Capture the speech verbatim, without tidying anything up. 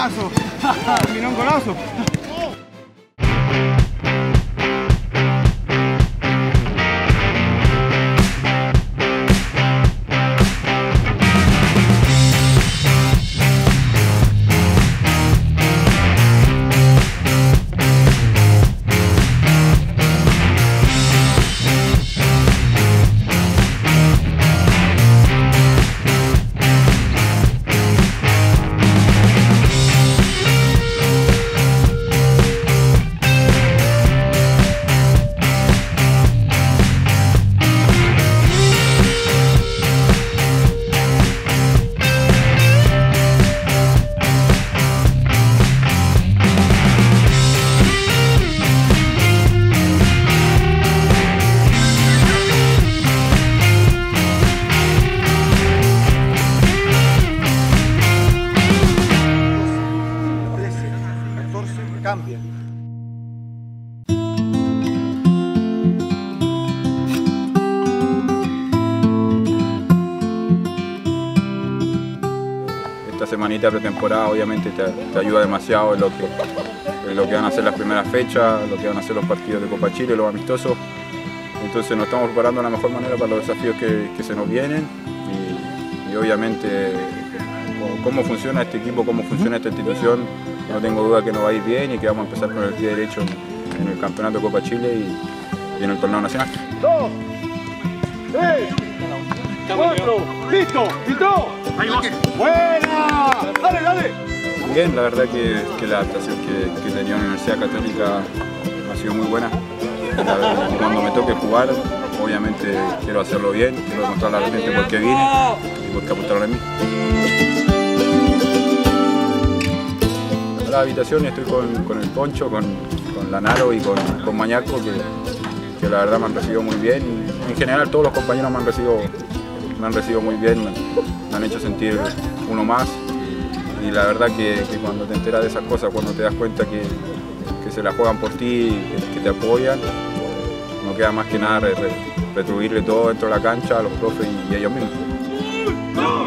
Golazo. Terminó un golazo. Cambia. Esta semanita pretemporada obviamente te, te ayuda demasiado en lo, que, en lo que van a ser las primeras fechas, lo que van a ser los partidos de Copa Chile, los amistosos. Entonces nos estamos preparando de la mejor manera para los desafíos que, que se nos vienen y, y obviamente cómo funciona este equipo, cómo funciona esta institución. No tengo duda que nos va a ir bien y que vamos a empezar con el pie derecho en, en el campeonato de Copa Chile y, y en el torneo nacional. Dos, tres, cuatro, listo, listo. Buena, dale, dale. Bien, la verdad que, que la adaptación que, que tenía la Universidad Católica ha sido muy buena. La, cuando me toque jugar, obviamente quiero hacerlo bien, quiero demostrarle a la gente por qué vine y por qué apuntaron en mí. La habitación estoy con, con el Poncho, con, con Lanaro y con, con Mañaco, que, que la verdad me han recibido muy bien. Y en general todos los compañeros me han recibido, me han recibido muy bien, me, me han hecho sentir uno más. Y, y la verdad que, que cuando te enteras de esas cosas, cuando te das cuenta que, que se la juegan por ti, que, que te apoyan, no queda más que nada re, re, retribuirle todo dentro de la cancha a los profes y, y a ellos mismos.